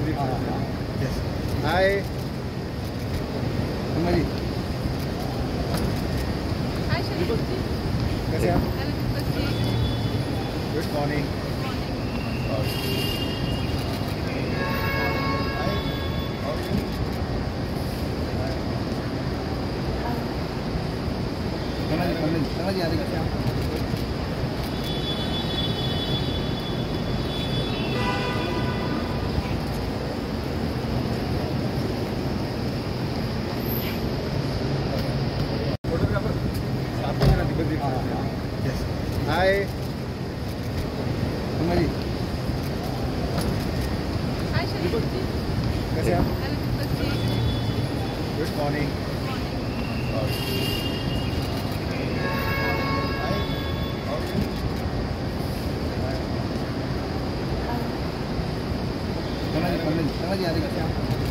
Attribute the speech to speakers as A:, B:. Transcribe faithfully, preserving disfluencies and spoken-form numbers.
A: Yes. Hi. Amali.
B: Hi, Sharif.
A: कैसे हैं आप?
B: Good
A: Good morning. कमल जी, कमल जी, कमल जी आ रही कैसे हैं आप? Yes. Hi. कमल जी.
B: Hi, Sharif.
A: कैसे हैं आप? Good morning. कमल जी, कमल जी, कमल जी आ रही कैसे हैं आप?